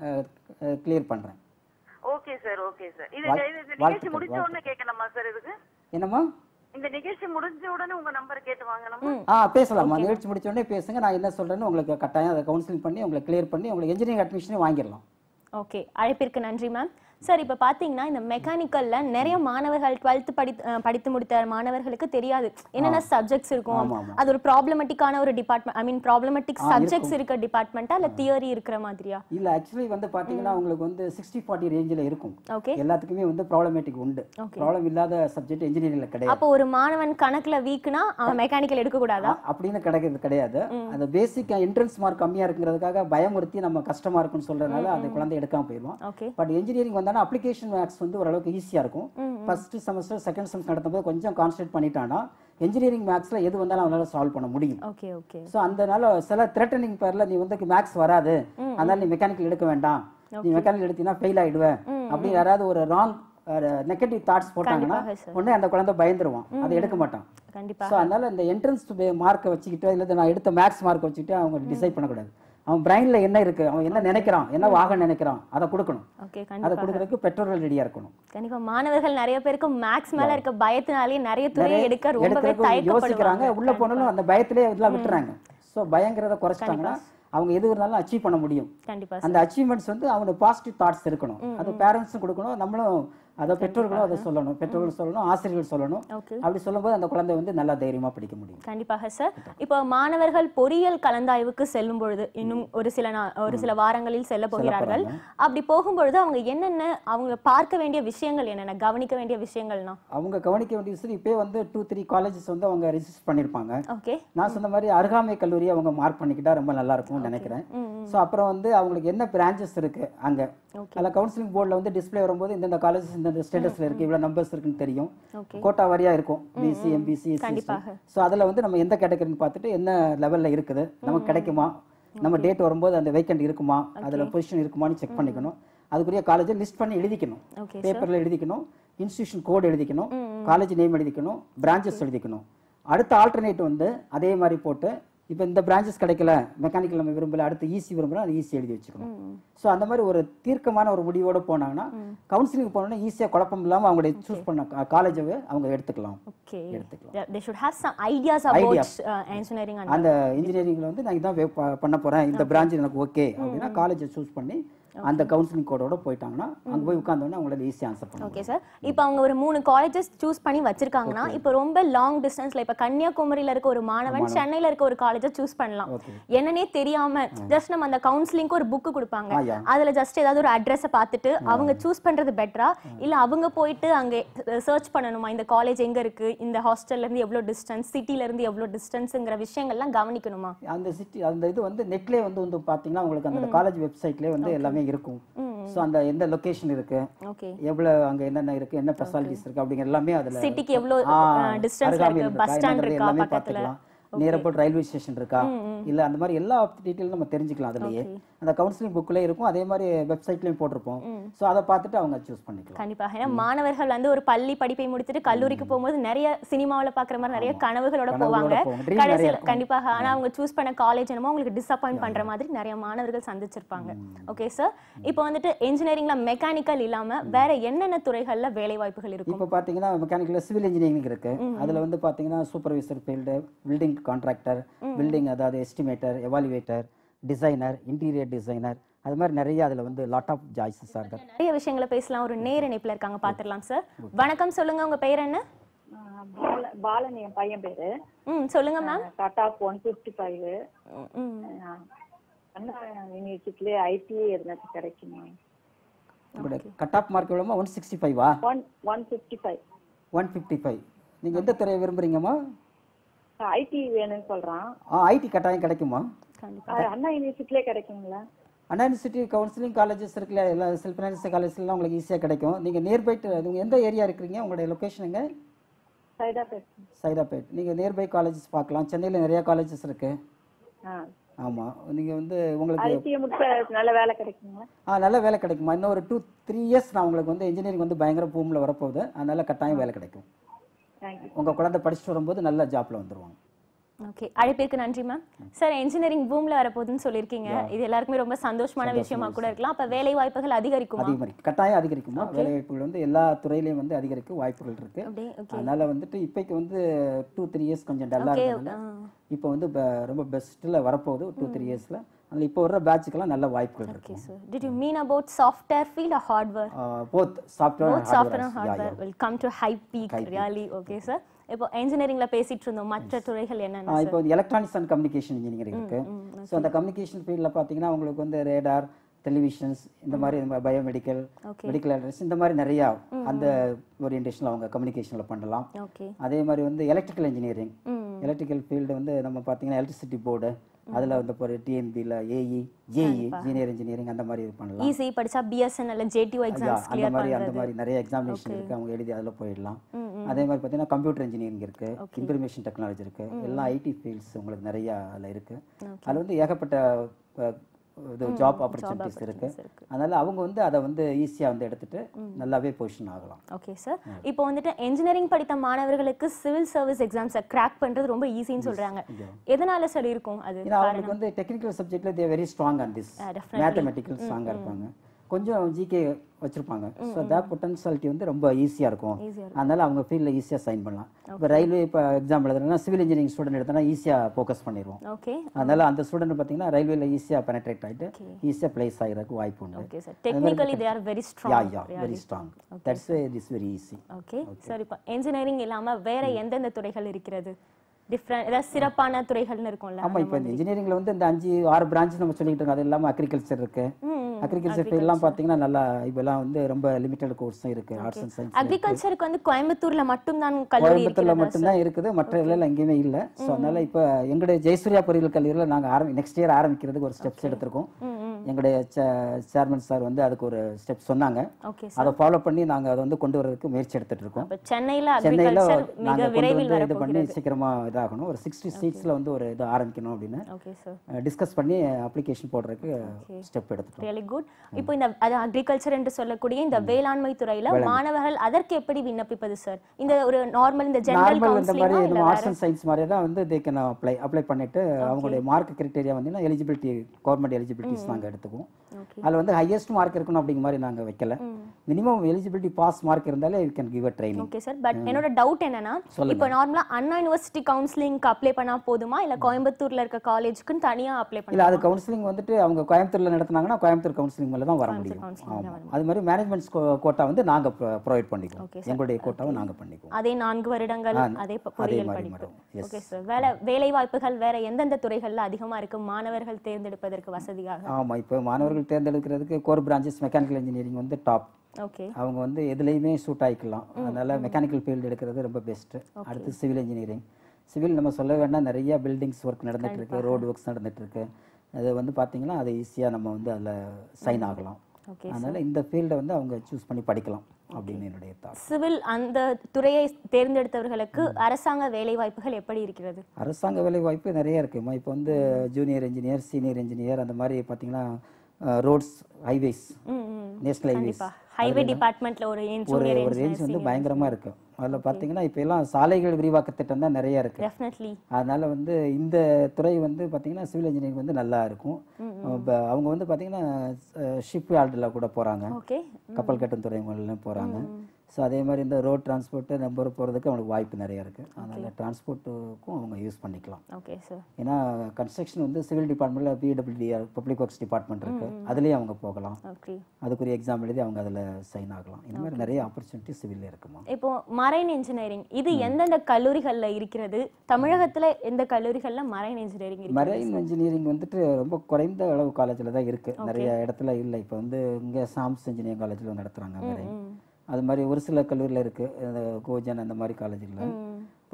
கிளியர் பண்ணுறேன். Okay sir, okay sir. இது இந்த நிகழ்ச்சி முடிஞ்ச உடனே கேட்கணுமா சார் இதுக்கு? என்னம்மா? இந்த நிகழ்ச்சி முடிஞ்ச உடனே உங்க நம்பர் கேட்டு வாங்கணுமா? ஆ பேசலாமா, நிகழ்ச்சி முடிச்ச உடனே பேசுங்க, நான் என்ன சொல்கிறேன்னு உங்களுக்கு கட்டாயம் அதை கவுன்சிலிங் பண்ணி உங்களை கிளியர் பண்ணி உங்களுக்கு இன்ஜினியரிங் அட்மிஷனே வாங்கிடலாம். ஓகே, அழைப்பிற்கு நன்றி மேம். சார், இப்போ பார்த்தீங்கன்னா இந்த மெக்கானிக்கல்ல நிறைய மாணவர்கள் டுவெல்த் படி படித்து முடித்த மாணவர்களுக்கு தெரியாது என்னென்ன சப்ஜெக்ட்ஸ் இருக்கும். அது ஒரு ப்ராப்ளமேட்டிக்கான ஒரு department, I mean problematic subjects இருக்க டிபார்ட்மெண்ட்டா இல்ல தியரி இருக்கிற மாதிரியா? இல்ல, ஆக்சுவலி வந்து பாத்தீங்கன்னா உங்களுக்கு வந்து சிக்ஸ்டி ஃபார்ட்டி ரேஞ்சில் இருக்கும். ஓகே, எல்லாத்துக்குமே வந்து ப்ராப்ளமேட்டிக் உண்டு. ப்ராப்ளம் இல்லாத சப்ஜெக்ட் இன்ஜினியரிங்ல கிடையாது. அப்போ ஒரு மாணவன் கணக்குல வீக்னா அவன் மெக்கானிக்கல் எடுக்க கூடாதா அப்படின்னு கிடைக்கிறது கிடையாது. அந்த பேசிக் என்ட்ரன்ஸ் மார்க் கம்மியா இருக்குங்கிறதுக்காக பயமுறுத்தி நம்ம கஷ்டமா இருக்குன்னு சொல்றதுனால அந்த குழந்தை எடுக்காம போயிடுவோம். பட் இன்ஜினியரிங் வந்தாலும் அப்ளிகேஷன் மேக்ஸ் வந்து ஓரளவுக்கு ஈஸியா இருக்கும். ஃபர்ஸ்ட் செமஸ்டர் செகண்ட் செமஸ்டர் நடத்தும்போது கொஞ்சம் கான்சென்ட்ரேட் பண்ணிட்டானா இன்ஜினியரிங் மேக்ஸ்ல எது வந்தாலும் அவனால சால்வ் பண்ண முடியும். Okay okay. சோ அதனால சில த்ரெட்டனிங் பேர்ல நீ வந்து மேக்ஸ் வராது, அதனால நீ மெக்கானிக்கல் எடுக்க வேண்டாம், நீ மெக்கானிக்கல் எடுத்தீங்கன்னா ஃபெயில் ஆயிடுவ அப்படி யாராவது ஒரு ராங் நெகட்டிவ் தாட்ஸ் போட்டாங்கன்னா உடனே அந்த குழந்தை பயந்துருவான், அதை எடுக்க மாட்டான். கண்டிப்பா. சோ அதனால இந்த என்ட்ரன்ஸ் மார்க்கை வச்சுக்கிட்டு இல்ல நான் எடுத்த மேக்ஸ் மார்க் வச்சுக்கிட்டு அவங்க டிசைட் பண்ணக்கூடாது. அவன் பிரைன்ல என்ன இருக்கு, அவன் என்ன நினைக்கிறான், என்ன வாக நினைக்கிறான், அதை கொடுக்கணும். அதை கொடுக்கறதுக்கு பெற்றோர்கள் ரெடியா இருக்கணும். கண்டிப்பா. மாணவர்கள் நிறைய பேருக்கு மேக்ஸ் மேல இருக்க பயத்தினாலே நிறைய துறை எடுக்க ரொம்பவே யோசிக்கிறாங்க. உள்ள போனாலும் அந்த பயத்திலே இதெல்லாம் விட்டுறாங்க. சோ பயங்கரத குறைச்சிட்டாங்கன்னா அவங்க எது இருந்தாலும் அச்சீவ் பண்ண முடியும். கண்டிப்பா. அந்த அச்சீவ்மெண்ட்ஸ் வந்து அவனோட பாசிட்டிவ் தாட்ஸ் இருக்கணும். அது பேரண்ட்ஸும் கொடுக்கணும், நம்மளும் அதை பெற்றோர்களும் அதை சொல்லணும், பெற்றோர்கள் சொல்லணும், ஆசிரியர்கள் சொல்லணும். அப்படி சொல்லும்போது அந்த குழந்தை வந்து நல்லா தைரியமா படிக்க முடியும். கண்டிப்பாக சார். இப்போ மாணவர்கள் பொறியியல் கலந்தாய்வுக்கு செல்லும் பொழுது இன்னும் ஒரு சில ஒரு சில வாரங்களில் செல்ல போகிறார்கள். அப்படி போகும்பொழுது அவங்க என்னென்ன அவங்க பார்க்க வேண்டிய விஷயங்கள், என்னென்ன கவனிக்க வேண்டிய விஷயங்கள்னா? அவங்க கவனிக்க வேண்டிய விஷயம் இப்போ வந்து டூ த்ரீ காலேஜஸ் வந்து அவங்க ரெஜிஸ்டர் பண்ணிருப்பாங்க. ஓகே. நான் சொன்ன மாதிரி அருகாமை கல்லூரியை அவங்க மார்க் பண்ணிக்கிட்டா ரொம்ப நல்லா இருக்கும்னு நினைக்கிறேன். ஸோ அப்புறம் வந்து அவங்களுக்கு என்ன பிரான்ச்சஸ் இருக்கு அங்க அதில் கவுன்சிலிங் போர்டில் வந்து டிஸ்பிளே வரும்போது இந்தந்த காலேஜஸ் இந்த ஸ்டேட்டஸ்ல இருக்கு, இவ்வளவு நம்பர்ஸ் இருக்குன்னு தெரியும். கோட்டா வாரியா இருக்கும், பிசி எம்பிசி. ஸோ அதில் வந்து நம்ம எந்த கேட்டகரின்னு பார்த்துட்டு என்ன லெவல்ல இருக்குது, நமக்கு கிடைக்குமா, நம்ம டேட் வரும்போது அந்த வேக்கண்ட் இருக்குமா, அதில் பொசிஷன் இருக்குமான்னு செக் பண்ணிக்கணும். அதுக்குரிய காலேஜை லிஸ்ட் பண்ணி எழுதிக்கணும், பேப்பர்ல எழுதிக்கணும், இன்ஸ்டிடியூஷன் கோட் எழுதிக்கணும், காலேஜ் நேம் எழுதிக்கணும், பிரான்ச்சஸ் எழுதிக்கணும். அடுத்த ஆல்டர்னேட் வந்து அதே மாதிரி போட்டு இப்போ இந்த பிரான்ச்சஸ் கிடைக்கல, மெக்கானிக்கல் நம்ம விரும்பல, அடுத்து ஈஸி விரும்புகிறோம், அது ஈஸி எழுதி வச்சுக்கணும். ஸோ அந்த மாதிரி ஒரு தீர்க்கமான ஒரு முடிவோடு போனாங்கன்னா கவுன்சிலிங் போனோன்னா ஈஸியாக குழப்பம் இல்லாமல் அவங்களுடைய சூஸ் பண்ண காலேஜை அவங்க எடுத்துக்கலாம். அந்த இன்ஜினியரிங்ல வந்து நான் இதான் பண்ண போறேன், இந்த பிரான்ச் எனக்கு ஓகே அப்படின்னா காலேஜை சூஸ் பண்ணி அந்த கவுன்சிலிங் கோடோட போயிட்டாங்கன்னா அங்க போய் உட்கார்ந்தோம்னா அவங்கள ஈஸியா ஆன்சர் பண்ணுவாங்க. Okay sir. இப்போ அவங்க ஒரு மூணு காலேஜஸ் சூஸ் பண்ணி வச்சிருக்காங்கன்னா இப்போ ரொம்ப லாங் டிஸ்டன்ஸ்ல இப்ப கன்னியாகுமரியில இருக்க ஒரு மாணவன் சென்னையில இருக்க ஒரு காலேஜை சூஸ் பண்ணலாம். என்னன்னே தெரியாம ஜஸ்ட் நம்ம அந்த கவுன்சிலிங்க்கு ஒரு புக் கொடுப்பாங்க, அதுல ஜஸ்ட் ஏதாவது ஒரு அட்ரஸை பார்த்துட்டு அவங்க சூஸ் பண்றது பெட்டரா இல்ல அவங்க போயிட்டு அங்க சர்ச் பண்ணணுமா, இந்த காலேஜ் எங்க இருக்கு, இந்த ஹாஸ்டல்ல இருந்து எவ்வளவு டிஸ்டன்ஸ், சிட்டில இருந்து எவ்வளவு டிஸ்டன்ஸ்ங்கற விஷயங்கள்லாம் கவனிக்கணுமா? அந்த சிட்டி அந்த இது வந்து நெட்லயே வந்து வந்து பாத்தீங்கன்னா உங்களுக்கு அந்த காலேஜ் வெப்சைட்லயே வந்து எல்லாமே இருக்கும். சோ அந்த எந்த லொகேஷன் இருக்கு, எவ்வளவு அங்க என்னென்ன இருக்கு, என்ன ஃபெசிலிட்டிஸ் இருக்கு அப்படிங்கற எல்லாமே அதுல சிட்டிக்கு எவ்வளவு டிஸ்டன்ஸ்ல இருக்கு, பஸ் ஸ்டாண்ட் இருக்கா பக்கத்துல, நியர்போர்ட் ரயில்வே ஸ்டேஷன் இருக்கா இல்ல, அந்த மாதிரி எல்லா டீடைலும் நம்ம தெரிஞ்சுக்கலாம். அதுலயே அந்த கவுன்சிலிங் புக்ல இருக்கும், அதே மாதிரி வெப்சைட்லயும் போட்டிருப்போம். சோ அதை பார்த்துட்டு அவங்க சூஸ் பண்ணிக்கலாம். கண்டிப்பா. ஏன்னா மாணவர்கள் வந்து ஒரு பள்ளி படிப்பை முடிச்சுட்டு கல்லூரிக்கு போகும்போது நிறைய சினிமாவில பாக்குற மாதிரி நிறைய கனவுகளோட போவாங்க கடைசியில். கண்டிப்பாக. ஆனா அவங்க சூஸ் பண்ண காலேஜ் என்னமோ உங்களுக்கு டிசப்பாயிண்ட் பண்ற மாதிரி நிறைய மாணவர்கள் சந்திச்சிருப்பாங்க. Okay sir. இப்போ வந்துட்டு இன்ஜினியரிங்ல மெக்கானிக்கல் இல்லாம வேற என்னென்ன துறைகள்ல வேலை வாய்ப்புகள் இருக்கு? இப்போ பாத்தீங்கன்னா மெக்கானிக்கல்ல சிவில் இன்ஜினியரிங் இருக்கு. அதுல வந்து பாத்தீங்கன்னா supervisor field, building contractor, building அதாவது estimator, evaluator, designer, interior designer, அது மாதிரி நிறைய அதுல வந்து லாட் ஆஃப் சாய்ஸஸ் இருக்கு. நிறைய விஷயங்களை பேசலாம். ஒரு நேர இணைப்புல இருக்காங்க, பாத்துறலாம் சார். வணக்கம், சொல்லுங்க உங்க பேர் என்ன? பாலன் என் பையன் பேரு. ம் சொல்லுங்க ma'am. Cut off one fifty five. ம் அண்ணா யூனிவர்சிட்டில ஐடிஐ இருந்தா கிடைக்குமா? கட் ஆஃப் மார்க் எவ்வளவுமா? ஒன் சிக்ஸ்டி ஃபைவா? One fifty five. One fifty five. நீங்க எந்த துறையை விரும்புறீங்கம்மா? ஐடி வேணும்னு சொல்றான். ஆ ஐடி கட்டாயம் கிடைக்குமா? அண்ணா யூனிவர்சிட்டிலே கிடைக்குங்களா? அண்ணா யூனிவர்சிட்டி கவுன்சிலிங் காலேஜஸ் இருக்குல்ல, எல்லா செல்ஃப் ஃபைனான்ஸ் காலேஜ்லாம் உங்களுக்கு ஈஸியாக கிடைக்கும். நீங்கள் நியர்பை நீங்கள் எந்த ஏரியா இருக்கிறீங்க, உங்களுடைய லொக்கேஷன் எங்கே? சைதாப்பேட். சைதாப்பேட். நீங்கள் நியர்பை காலேஜஸ் பார்க்கலாம். சென்னையில் நிறையா காலேஜஸ் இருக்கு. ஆமாம், நீங்கள் வந்து உங்களுக்கு ஐடிஐ முடிச்சா நல்ல வேலை கிடைக்குங்களா? ஆ நல்ல வேலை கிடைக்குமா. இன்னும் ஒரு டூ த்ரீ இயர்ஸ் நான் உங்களுக்கு வந்து இன்ஜினியரிங் வந்து பயங்கர பூமில் வரப்போகுது. அதனால கட்டாயம் வேலை கிடைக்கும். தேங்க்யூ. உங்கள் குழந்தை படிச்சுட்டு வரும்போது நல்ல ஜாப்பில் வந்துடுவாங்க. ஓகே, அழைப்பிற்கு நன்றி மேம். சார், இன்ஜினியரிங் பூம்ல வரப்போகுதுன்னு சொல்லியிருக்கீங்க. இது எல்லாருக்குமே ரொம்ப சந்தோஷமான விஷயமா கூட இருக்கலாம். அப்ப வேலை வாய்ப்புகள் அதிகரிக்குமா? அதிகரிக்கும், கட்டாயம் அதிகரிக்குமா. வேலை வாய்ப்புகள் வந்து எல்லா துறையிலையும் வந்து அதிகரிக்க வாய்ப்புகள் இருக்கு. அதனால வந்துட்டு இப்போக்கு வந்து டூ த்ரீ இயர்ஸ் கொஞ்சம் டல்லாக இருந்ததுனால இப்போ வந்து ரொம்ப பெஸ்ட்டில் வரப்போகுது டூ த்ரீ இயர்ஸில். அதில் இப்போ வர பேட்சுக்கெல்லாம் நல்ல வாய்ப்புகள் இருக்கு. Okay, sir. Did you mean about software field or hardware? Uh, both software Both and software hardware. and hardware Yeah, yeah. will come to high peak, High peak. really. Okay, sir. இப்போ இன்ஜினியரிங்ல பேசிட்டு இருந்தோம். மற்ற துறைகள் என்னென்ன? இப்போ எலக்ட்ரானிக்ஸ் அண்ட் கம்யூனிகேஷன் இன்ஜினியரிங் இருக்கு. ஸோ அந்த கம்யூனிகேஷன் ஃபீல்டில் பார்த்தீங்கன்னா உங்களுக்கு வந்து ரேடார், டெலிவிஷன்ஸ், இந்த மாதிரி பயோமெடிக்கல், மெடிக்கல் எலக்ட்ரானிக்ஸ், இந்த மாதிரி நிறையா அந்த ஓரியன்டேஷனில் அவங்க கம்யூனிகேஷனில் பண்ணலாம். அதே மாதிரி வந்து எலக்ட்ரிக்கல் இன்ஜினியரிங், எலக்ட்ரிக்கல் ஃபீல்டு வந்து நம்ம பார்த்தீங்கன்னா எலக்ட்ரிசிட்டி போர்டு, அதில் வந்து இப்போ டிஎன்பியில் ஏஇ, ஜேஇ, ஜூனியர் இன்ஜினியரிங் அந்த மாதிரி பண்ணலாம். ஈஸி படிச்சா பிஎஸ்என்எல் ஜேடிஓ எக்ஸாம்ஸ் அந்த மாதிரி அந்த மாதிரி நிறைய எக்ஸாமினேஷன் இருக்கு, அவங்க எழுதி அதில் போயிடலாம். அதே மாதிரி பார்த்தீங்கன்னா கம்ப்யூட்டர் இன்ஜினியரிங் இருக்கு, இன்ஃபர்மேஷன் டெக்னாலஜி இருக்கு, எல்லாம் ஐடி ஃபீல்ட்ஸ் உங்களுக்கு நிறைய அதில் இருக்கு. அதில் வந்து ஏகப்பட்ட இது ஜாப் ஆப்பர்ச்சுனிட்டிஸ் இருக்கு. அதனால அவங்க வந்து அதை வந்து ஈஸியாக வந்து எடுத்துட்டு நல்லாவே பொசிஷன் ஆகலாம். ஓகே சார், இப்போ வந்துட்டு இன்ஜினியரிங் படித்த மாணவர்களுக்கு சிவில் சர்வீஸ் எக்ஸாம்ஸை கிராக் பண்றது ரொம்ப ஈஸின்னு சொல்றாங்க. எதனால சார் இருக்கும் அது? ஏன்னா அவங்களுக்கு வந்து டெக்னிக்கல் சப்ஜெக்ட்ல they very strong on this, mathematical ஸ்ட்ராங்காக இருப்பாங்க, கொஞ்சம் ஜிகே வச்சிருப்பாங்க. ஸோ தட் பொட்டன்ஷியாலிட்டி வந்து ரொம்ப ஈஸியாக இருக்கும். அதனால அவங்க ஃபீல்டில் ஈஸியாக சைன் பண்ணலாம். இப்போ ரயில்வே இப்போ எக்ஸாம் எழுதுனா சிவில் இன்ஜினியரிங் ஸ்டூடெண்ட் எடுத்தனா ஈஸியாக ஃபோக்கஸ் பண்ணிடுவோம். அதனால அந்த ஸ்டூடெண்ட் பார்த்தீங்கன்னா ரயில்வேல ஈஸியாக பெனட்ரேட் ஆகிட்டு ஈஸியாக பிளேஸ் ஆகிறதுக்கு வாய்ப்பு உண்டு. Technically they are very strong. Yeah yeah very strong. That's way it is very easy. Okay sir, இப்போ இன்ஜினியரிங் இல்லாமல் வேற எந்தெந்த துறைகள் இருக்கிறது? டிஃப்ரெண்ட் ஏதாவது சிறப்பான துறைகள்னு இருக்கும்ல? ஆமாம், இப்போ இந்த இன்ஜினியரிங்ல வந்து இந்த அஞ்சு ஆறு பிரான்ச் நம்ம சொல்லிட்டு இருக்கோம். அது இல்லாமல் அக்ரிகல்ச்சர் இருக்கு. அக்ரிகல்ச்சர் ஃபீல்ட்லாம் பார்த்தீங்கன்னா நல்லா இப்போலாம் வந்து ரொம்ப லிமிட்டட் கோர்ஸும் இருக்கு. Arts and science. அக்ரிகல்ச்சருக்கு வந்து கோயம்புத்தூர்ல மட்டும் தான் கல்லூரி இருக்கு. கோயம்புத்தூர்ல மட்டும் தான் இருக்குது, மற்ற இடத்துல எங்கேயுமே இல்லை. ஸோ அதனால இப்போ எங்களுடைய ஜெயசூர்யா பொறியியல் கல்லூரியில் நாங்கள் ஆரம்பி நெக்ஸ்ட் இயர் ஆரம்பிக்கிறதுக்கு ஒரு ஸ்டெப்ஸ் எடுத்திருக்கோம். எங்களுடைய சேர்மன் சார் வந்து அதுக்கு ஒரு ஸ்டெப் சொன்னாங்க. அதை ஃபாலோ பண்ணி நாங்கள் அதை வந்து கொண்டு வரதுக்கு முயற்சி எடுத்துட்டு இருக்கோம். சென்னையில் சென்னையில் நாங்கள் கொண்டு வந்து இது பண்ணி சீக்கிரமா இதாகணும். ஒரு சிக்ஸ்டி சீட்ஸ்ல வந்து ஒரு இது ஆரம்பிக்கணும் அப்படின்னு டிஸ்கஸ் பண்ணி அப்ளிகேஷன் போடுறதுக்கு ஸ்டெப் எடுத்துட்டோம். Really good. இப்போ இந்த அது அக்ரிகல்ச்சர் என்று சொல்லக்கூடிய இந்த வேளாண்மை துறையில மாணவர்கள் அதற்கு எப்படி விண்ணப்பிப்பது சார்? இந்த ஒரு நார்மல் இந்த ஜெனரல் கவுன்சிலிங் இந்த ஆர்ட்ஸ் அண்ட் சயின்ஸ் மாதிரி தான் வந்து தே கேன் அப்ளை அப்ளை பண்ணிட்டு அவங்களுடைய மார்க் கிரைட்டீரியா வந்து எலிஜிபிலிட்டி கவர்மெண்ட் எலிஜிபிலிட்டிஸ் நாங்கள் எடுத்துக்குவோம். அதில் வந்து ஹையஸ்ட் மார்க் இருக்கணும் அப்படிங்கிற மாதிரி நாங்கள் வைக்கல. மினிமம் எலிஜிபிலிட்டி பாஸ் மார்க் இருந்தாலே you can give a training. Okay sir, but என்னோட டவுட் என்னன்னா, இப்போ நார்மலா அண்ணா யுனிவர்சிட்டி கவுன்சிலிங்க்கு அப்ளை பண்ணா போதுமா இல்ல கோயம்புத்தூர்ல இருக்க காலேஜுக்கு தனியா அப்ளை பண்ணலாம்? இல்ல, அது கவுன்சிலிங் வந்துட்டு அவங்க கோயம்புத்தூர்ல நடத்துனாங்கன்னா கோயம்புத்தூர் கவுன்சிலிங் மேல தான் வர முடியும். அது மாதிரி மேனேஜ்மென்ட் கோட்டா வந்து நாங்க ப்ரொவைட் பண்ணிக்குவோம். எங்களுடைய கோட்டாவை நாங்க பண்ணிக்குவோம். அதே நான்கு வருடங்கள் அதே பொறியியல் படிப்பு. ஓகே சார், வேலை வேலை வாய்ப்புகள் வேற எந்தெந்த துறைகள்ல அதிகமா இருக்கு மாணவர்கள் தேர்ந்தெடுப்பதற்கு வசதியாக? ஆமா, இப்போ மாணவர்கள் தேர்ந்தெடுக்கிறதுக்கு கோர் பிரான்ச்சஸ் மெக்கானிக்கல் இன்ஜினியரிங் வந்து டாப். ஓகே, அவங்க வந்து எதுலையுமே சூட் ஆகிக்கலாம். அதனால மெக்கானிக்கல் ஃபீல்டு எடுக்கிறது ரொம்ப பெஸ்ட். அடுத்து சிவில் இன்ஜினியரிங். சிவில் நம்ம சொல்ல வேண்டாம், நிறைய பில்டிங்ஸ் ஒர்க் நடந்துட்டு இருக்கு, ரோடு ஒர்க்ஸ் நடந்துட்டு இருக்கு. அது வந்து பார்த்தீங்கன்னா அது ஈஸியாக நம்ம வந்து அதில் சைன் ஆகலாம். அதனால இந்த ஃபீல்டை வந்து அவங்க சூஸ் பண்ணி படிக்கலாம் அப்படின்னு என்னுடைய தாட். சிவில் அந்த துறையை தேர்ந்தெடுத்தவர்களுக்கு அரசாங்க வேலை வாய்ப்புகள் எப்படி இருக்கிறது? அரசாங்க வேலை வாய்ப்பு நிறைய இருக்குமா. இப்போ வந்து ஜூனியர் இன்ஜினியர், சீனியர் இன்ஜினியர், அந்த மாதிரி பார்த்தீங்கன்னா roads, highways, national highways, highway டிபார்ட்மெண்ட்ல ஒரு ஒரு ரேஞ்ச் வந்து பயங்கரமா இருக்கு. அதில் பார்த்தீங்கன்னா இப்போ எல்லாம் சாலைகள் விரிவாக்க திட்டம் தான் நிறைய இருக்கு. டெஃபினெட்லி. அதனால வந்து இந்த துறை வந்து பார்த்தீங்கன்னா சிவில் இன்ஜினியரிங் வந்து நல்லா இருக்கும். அவங்க வந்து பார்த்தீங்கன்னா ஷிப் யார்டில் கூட போறாங்க, கப்பல் கட்டும் துறைமுகங்கள்லாம் போறாங்க. ஸோ அதே மாதிரி இந்த ரோட் டிரான்ஸ்போர்ட்டு நம்பர் போகிறதுக்கு அவங்களுக்கு வாய்ப்பு நிறையா இருக்குது. அதனால் டிரான்ஸ்போர்ட்டுக்கும் அவங்க யூஸ் பண்ணிக்கலாம். Okay sir. ஏன்னா கன்ஸ்ட்ரக்ஷன் வந்து சிவில் டிபார்ட்மெண்ட்டில் பிடபிள்யூடி பப்ளிக் ஒர்க்ஸ் டிபார்ட்மெண்ட் இருக்குது, அதுலேயே அவங்க போகலாம். அதுக்குரிய எக்ஸாம் எழுதி அவங்க அதில் சைன் ஆகலாம். இந்த மாதிரி நிறைய ஆப்பர்ச்சுனிட்டி சிவிலில் இருக்குமா. இப்போ மரைன் இன்ஜினியரிங் இது எந்தெந்த கல்லூரிகளில் இருக்கிறது? தமிழகத்தில் எந்த கல்லூரிகளில் மரைன் இன்ஜினியரிங் இருக்கு? மரைன் இன்ஜினியரிங் வந்துட்டு ரொம்ப குறைந்த அளவு காலேஜில் தான் இருக்குது, நிறைய இடத்துல இல்லை. இப்போ வந்து இங்கே சாம்ஸ் இன்ஜினியரிங் காலேஜில் நடத்துகிறாங்க மரைன். அது மாதிரி ஒரு சில கல்லூரியில் இருக்குது, கோஜன் அந்த மாதிரி காலேஜில்.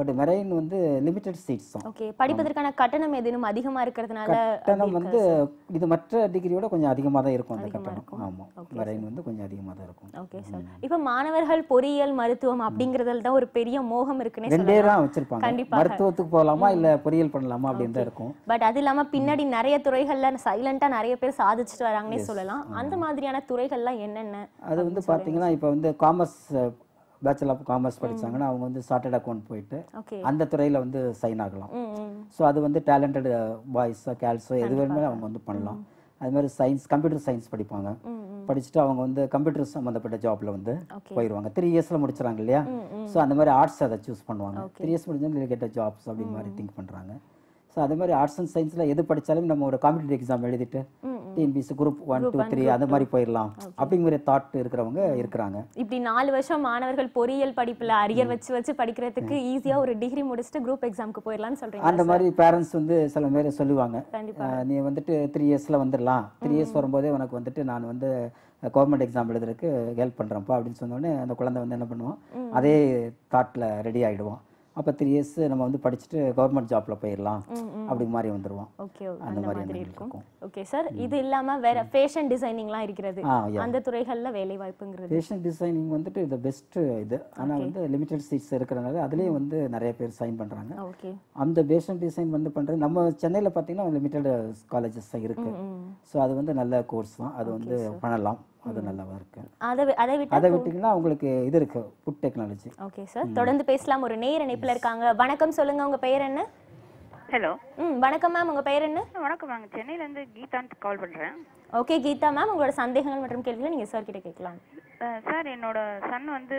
பட் மெரைன் வந்து லிமிடெட் சீட்ஸ் தான். ஓகே, படிப்பதற்கான கட்டணம் ஏதேனும் அதிகமா இருக்கிறதுனால கட்டணம் வந்து இது மற்ற டிகிரியோட கொஞ்சம் அதிகமாக தான் இருக்கும் அந்த கட்டணம். ஆமாம், மெரைன் வந்து கொஞ்சம் அதிகமாக தான் இருக்கும். Okay sir. இப்போ மாணவர்கள் பொறியியல் மருத்துவம் அப்படிங்கிறதுல தான் ஒரு பெரிய மோகம் இருக்குன்னு ரெண்டே தான் வச்சிருப்பாங்க. மருத்துவத்துக்கு போகலாமா இல்ல பொறியியல் பண்ணலாமா அப்படின்னு தான் இருக்கும். பட் அது இல்லாம பின்னாடி நிறைய துறைகள்ல சைலண்டா நிறைய பேர் சாதிச்சுட்டு வராங்கன்னே சொல்லலாம். அந்த மாதிரியான துறைகள்லாம் என்னென்ன? அது வந்து பாத்தீங்கன்னா இப்போ வந்து காமர்ஸ் பேச்சுலர் ஆஃப் காமர்ஸ் படிச்சாங்கன்னா அவங்க வந்து சார்ட்டர்ட் அக்கௌண்ட் போயிட்டு அந்த துறையில வந்து சைன் ஆகலாம். ஸோ அது வந்து டேலண்டட் பாய்ஸோ கேர்ள்ஸோ எது வேணுமே அவங்க வந்து பண்ணலாம். அது மாதிரி சயின்ஸ் கம்ப்யூட்டர் சயின்ஸ் படிப்பாங்க. படிச்சுட்டு அவங்க வந்து கம்ப்யூட்டர் சம்மந்தப்பட்ட ஜாப்ல வந்து போயிடுவாங்க. த்ரீ இயர்ஸ்ல முடிச்சுறாங்க இல்லையா? ஸோ அந்த மாதிரி ஆர்ட்ஸ் அதை சூஸ் பண்ணுவாங்க. த்ரீ இயர்ஸ் முடிஞ்சா கெட்ட ஜாப்ஸ் அப்படிங்கிற மாதிரி திங்க் பண்றாங்க. ஸோ அதே மாதிரி ஆர்ட்ஸ் அண்ட் சயின்ஸில் எது படித்தாலும் நம்ம ஒரு காம்படிட்டிவ் எக்ஸாம் எழுதிட்டு TNPSC group one two three அந்த மாதிரி போயிடலாம் அப்படிங்கிற தாட் இருக்கிறவங்க இருக்கிறாங்க. இப்படி நாலு வருஷம் மாணவர்கள் பொறியியல் படிப்புல அரியர் வச்சு வச்சு படிக்கிறதுக்கு ஈஸியா ஒரு டிகிரி முடிச்சுட்டு குரூப் எக்ஸாமுக்கு போயிடலாம்னு சொல்றீங்க. அந்த மாதிரி பேரண்ட்ஸ் வந்து சில பேர் சொல்லுவாங்க, நீ வந்துட்டு த்ரீ இயர்ஸில் வந்துடலாம், த்ரீ இயர்ஸ் வரும்போதே உனக்கு வந்துட்டு நான் வந்து கவர்மெண்ட் எக்ஸாம் எழுதுறதுக்கு ஹெல்ப் பண்ணுறேன்ப்பா அப்படின்னு சொன்னோடனே அந்த குழந்தை வந்து என்ன பண்ணுவோம், அதே தாட்டில் ரெடி ஆகிடுவோம். அப்போ த்ரீ இயர்ஸ் நம்ம வந்து படிச்சுட்டு கவர்மெண்ட் ஜாப்ல போயிடலாம் அப்படி மாதிரி வந்துருவோம். ஓகே, அந்த மாதிரி இருக்கும். ஓகே சார், இது இல்லாம வேற ஃபேஷன் டிசைனிங்லாம் இருக்கிறது, அந்த துறைகள்ல வேலை வாய்ப்புங்கிறது. ஃபேஷன் டிசைனிங் வந்துட்டு இது பெஸ்ட் இது. ஆனா வந்து லிமிடெட் சீட்ஸ் இருக்கிறனால அதுலயே வந்து நிறைய பேர் சைன் பண்றாங்க. ஓகே, அந்த ஃபேஷன் டிசைன் வந்து பண்றது நம்ம சென்னையில பாத்தீங்கன்னா லிமிடெட் காலேஜஸ் தான் இருக்கு. ஸோ அது வந்து நல்ல கோர்ஸ் தான், அது வந்து பண்ணலாம், அது நல்லாவா இருக்கு. அதை அதை விட்டு அதை விட்டீங்கன்னா உங்களுக்கு இது இருக்கு, ஃபுட் டெக்னாலஜி. ஓகே சார், தொடர்ந்து பேசலாம். ஒரு நேயர் இணைப்புல இருக்காங்க. வணக்கம், சொல்லுங்க உங்க பெயர் என்ன? ஹலோ. ம், வணக்கம் மேம், உங்க பெயர் என்ன? வணக்கம் மேம், சென்னையில இருந்து கீதான்னு கால் பண்றேன். ஓகே கீதா மேம், உங்களோட சந்தேகங்கள் மற்றும் கேள்விகளை நீங்க சார் கிட்ட கேட்கலாம். சார், என்னோட சன் வந்து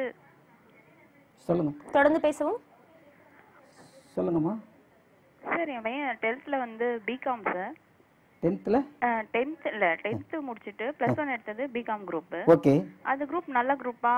சொல்லுங்க. தொடர்ந்து பேசவும். சொல்லுங்கம்மா. சார், என் பையன் டுவெல்த்ல வந்து பிகாம் சார். டென்த்ல டென்த் இல்ல டென்த் முடிச்சிட்டு பிளஸ் ஒன் எடுத்தது பிகாம் குரூப். ஓகே, அது குரூப் நல்ல குரூப்பா?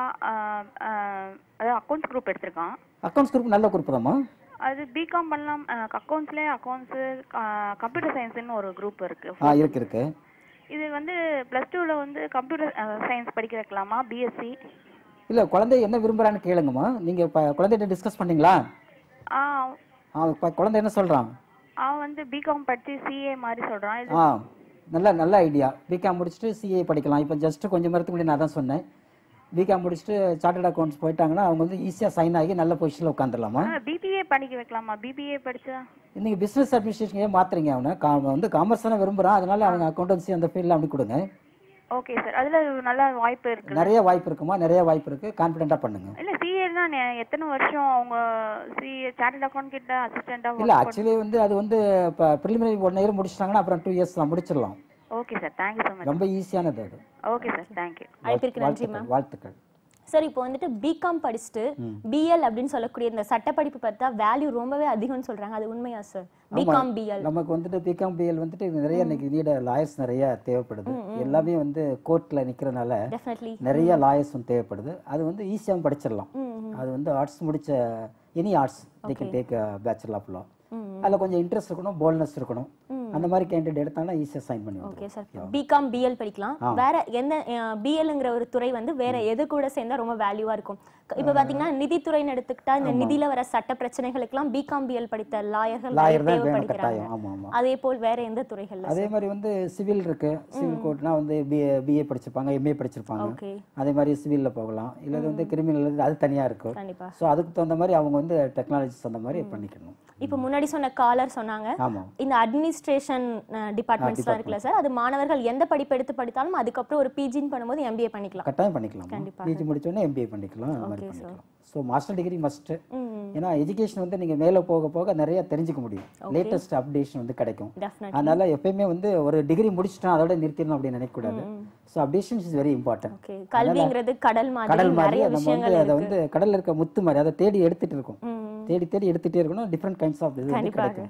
அது அக்கவுண்ட்ஸ் குரூப் எடுத்திருக்கான். அக்கவுண்ட்ஸ் குரூப் நல்ல குரூப் தான்மா. அது பிகாம் பண்ணலாம். அக்கவுண்ட்ஸ்ல அக்கவுண்ட்ஸ் கம்ப்யூட்டர் சயின்ஸ்னு ஒரு குரூப் இருக்கு. ஆ இருக்கு இருக்கு. இது வந்து பிளஸ் டூல வந்து கம்ப்யூட்டர் சயின்ஸ் படிக்க வைக்கலாமா, பிஎஸ்சி? இல்ல, குழந்தை என்ன விரும்புறான்னு கேளுங்கம்மா. நீங்க குழந்தைகிட்ட டிஸ்கஸ் பண்ணீங்களா? ஆ, குழந்தை என்ன சொல்றான்? அவன் வந்து பிகாம் படிச்சு சிஏ மாதிரி சொல்றான். ஆ, நல்ல நல்ல ஐடியா. பிகாம் முடிச்சுட்டு சிஏ படிக்கலாம். இப்போ ஜஸ்ட் கொஞ்சம் நேரத்துக்கு முன்னாடி நான் தான் சொன்னேன், பிகாம் முடிச்சுட்டு சார்ட்டர்ட் அக்கௌண்ட்ஸ் போயிட்டாங்கன்னா அவங்க வந்து ஈஸியா சைன் ஆகி நல்ல பொசிஷன்ல உட்காந்துடலாமா? பிபிஏ படிக்க வைக்கலாமா? பிபிஏ படிச்சா இன்னைக்கு பிசினஸ் அட்மினிஸ்ட்ரேஷன் மாத்துறீங்க. அவனை வந்து காமர்ஸ் தானே விரும்புறான், அதனால அவங்க அக்கௌண்டன்சி அந்த ஃபீல்ட்ல அப்படி கொடுங்க. ஓகே சார், அதுல நல்ல வாய்ப்பு இருக்கு. நிறைய வாய்ப்பு இருக்குமா? நிறைய வாய்ப்பு இருக்கு, கான்ஃபிடென்ட்டா பண்ணுங்க. இல்ல சிஏ தான் எத்தனை வருஷம் அவங்க சிஏ சார்ட்டர்ட் அக்கவுண்ட் கிட்ட அசிஸ்டண்டா? இல்ல, ஆக்சுவலி வந்து அது வந்து இப்ப பிரிலிமினரி ஒன் இயர் முடிச்சிட்டாங்கன்னா அப்புறம் டூ இயர்ஸ் தான் முடிச்சிடலாம். Okay sir, thank you so much. ரொம்ப ஈஸியானது அது. Okay sir, thank you. அழைப்பிற்கு நன்றி மேம். வாழ்த்துக்கள் சார். இப்போ வந்துட்டு பிகாம் படிச்சுட்டு பிஎல் அப்படின்னு சொல்லக்கூடிய இந்த சட்ட படிப்பு பார்த்தா வேல்யூ ரொம்பவே அதிகம்னு சொல்றாங்க, அது உண்மையா சார்? பிகாம் பிஎல் நமக்கு வந்துட்டு பிகாம் பிஎல் வந்துட்டு நிறைய இன்னைக்கு நீட லாயர்ஸ் நிறைய தேவைப்படுது. எல்லாமே வந்து கோர்ட்ல நிக்கிறனால நிறைய லாயர்ஸ் வந்து தேவைப்படுது. அது வந்து ஈஸியாக படிச்சிடலாம். அது வந்து ஆர்ட்ஸ் முடிச்ச any arts they can take bachelor of law. அதுல கொஞ்சம் இன்ட்ரெஸ்ட் இருக்கணும், போல்ட்னஸ் இருக்கணும். அந்த மாதிரி கேண்டிடேட் எடுத்தாங்கன்னா ஈஸியா சைன் பண்ணுவாங்க. ஓகே சார், பிகாம் பிஎல் படிக்கலாம். வேற என்ன பிஎல்ங்கற ஒரு துறை வந்து வேற எது கூட சேர்ந்தா ரொம்ப வேல்யூவா இருக்கும்? இப்போ பாத்தீங்கன்னா நிதித்துறைன்னு எடுத்துக்கிட்டா இந்த நிதியில வர சட்ட பிரச்சனைகளுக்கெல்லாம் பிகாம் பிஎல் படித்த லாயர்கள் தேவைப்படுகிறாங்க. அதே போல் வேற எந்த துறைகள்ல? அதே மாதிரி வந்து சிவில் இருக்கு. சிவில் கோர்ட்னா வந்து பிஏ படிச்சிருப்பாங்க, எம்ஏ படிச்சிருப்பாங்க. அதே மாதிரி சிவில்ல போகலாம். இல்ல வந்து கிரிமினல் அது தனியா இருக்கு. சோ அதுக்கு தகுந்த மாதிரி அவங்க வந்து டெக்னாலஜிஸ் அந்த மாதிரி பண்ணிக்கணும். இப்போ முன்னாடி சொன்ன காலர் சொன்னாங்க இந்த அட்மினிஸ்ட்ரேஷன் டிபார்ட்மெண்ட்ஸ்லாம் இருக்குல்ல சார், அது மாணவர்கள் எந்த படிப்பு எடுத்து படித்தாலும் அதுக்கப்புறம் ஒரு பிஜின்னு பண்ணும்போது எம்பிஏ பண்ணிக்கலாம். கட்டாயம் பண்ணிக்கலாம். பிஜி முடிச்ச உடனே எம்பிஏ பண்ணிக்கலாம். அந்த மாதிரி பண்ணிக்கலாம். So master degree must. ஏன்னா எஜுகேஷன் வந்து நீங்க மேல போக போக நிறைய தெரிஞ்சுக்க முடியும், லேட்டஸ்ட் அப்டேஷன் வந்து கிடைக்கும். அதனால எப்பயுமே வந்து ஒரு டிகிரி முடிச்சிட்டோம் அதோட நிறுத்திடணும் அப்படின்னு நினைக்க கூடாது. So updation is very important. கல்விங்கிறது கடல் மாதிரி, கடல் மாதிரி நம்ம வந்து அதை வந்து கடல்ல இருக்க முத்து மாதிரி அதை தேடி எடுத்துட்டு இருக்கோம். தேடி தேடி எடுத்துட்டே இருக்கணும். டிஃபரெண்ட் கைண்ட்ஸ் ஆஃப் இது கிடைக்கும்.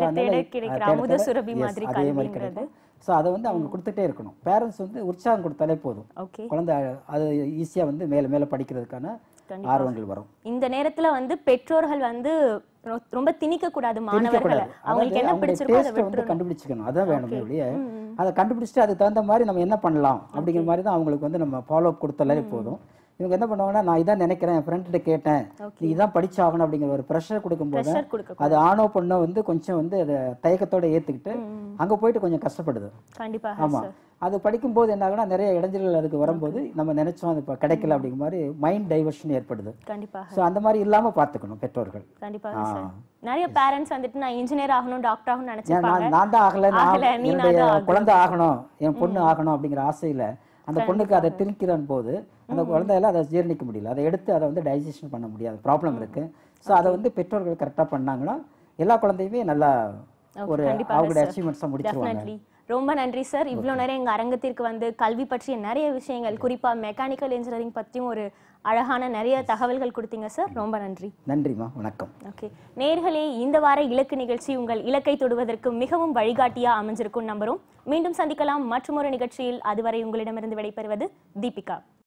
அதே மாதிரி கிடைக்கும். ஸோ அதை வந்து அவங்க கொடுத்துட்டே இருக்கணும். பேரண்ட்ஸ் வந்து உற்சாகம் கொடுத்தாலே போதும், குழந்தை அது ஈஸியா வந்து மேல மேல படிக்கிறதுக்கான ஆர்வங்கள் வரும். இந்த நேரத்துல வந்து பெற்றோர்கள் வந்து ரொம்ப திணிக்க கூடாது மாணவர்களை. அவங்களுக்கு என்ன பிடிச்சிருக்கோ அதை வந்து கண்டுபிடிச்சுக்கணும். அதான் வேணும் இல்லையா? அதை கண்டுபிடிச்சிட்டு அதுக்கு தகுந்த மாதிரி நம்ம என்ன பண்ணலாம் அப்படிங்கிற மாதிரி தான் அவங்களுக்கு வந்து நம்ம ஃபாலோ அப் கொடுத்தாலே போதும். இவங்க என்ன பண்ணுவாங்கன்னா நான் இதான் நினைக்கிறேன், என் ஃப்ரெண்ட்ட கேட்டேன், நீ இதான் படிச்சாகணும் அப்படிங்கிற ஒரு ப்ரெஷர் கொடுக்கும்போது ப்ரெஷர் கொடுக்க அது ஆணோ பொண்ணோ வந்து கொஞ்சம் வந்து அதை தயக்கத்தோட ஏற்றுக்கிட்டு அங்கே போயிட்டு கொஞ்சம் கஷ்டப்படுது. கண்டிப்பாக ஆமாம், அது படிக்கும்போது என்ன ஆகுனா நிறைய இடைஞ்சல்கள் அதுக்கு வரும்போது நம்ம நினைச்சோம் அது இப்போ கிடைக்கல அப்படிங்கிற மாதிரி மைண்ட் டைவர்ஷன் ஏற்படுது. கண்டிப்பாக. ஸோ அந்த மாதிரி இல்லாமல் பார்த்துக்கணும் பெற்றோர்கள். கண்டிப்பாக சார். நிறைய பேரண்ட்ஸ் வந்துட்டு நான் இன்ஜினியர் ஆகணும், டாக்டர் ஆகணும்னு நான் நினைச்சிருப்பாங்க. நான் தான் ஆகலை, நான் ஆகல, நீ என்னுடைய நான் தான் குழந்தை ஆகணும், என் பொண்ணு ஆகணும் அப்படிங்கிற ஆசையில் அந்த பொண்ணுக்கு அதை திணிக்கிறன் போது அந்த குழந்தையால அதை ஜீரணிக்க முடியல, அதை எடுத்து அதை வந்து டைஜஷன் பண்ண முடியாத ப்ராப்ளம் இருக்கு. ஸோ அதை வந்து பெற்றோர்கள் கரெக்டாக பண்ணாங்கன்னா எல்லா குழந்தையுமே நல்லா ஒரு அவங்களுடைய அச்சீவ்மெண்ட்ஸை முடிச்சிருவாங்க. ரொம்ப நன்றி சார். இவ்வளோ நேரம் எங்கள் அரங்கத்திற்கு வந்து கல்வி பற்றிய நிறைய விஷயங்கள், குறிப்பாக மெக்கானிக்கல் இன்ஜினியரிங் பற்றியும் ஒரு அழகான நிறைய தகவல்கள் கொடுத்தீங்க சார். ரொம்ப நன்றி. நன்றிம்மா, வணக்கம். ஓகே நேர்களே, இந்த வார இலக்கு நிகழ்ச்சி உங்கள் இலக்கை தொடுவதற்கு மிகவும் வழிகாட்டியா அமைஞ்சிருக்கும் நம்புறோம். மீண்டும் சந்திக்கலாம் மற்றொரு நிகழ்ச்சியில். அதுவரை உங்களிடமிருந்து விடைபெறுவது தீபிகா.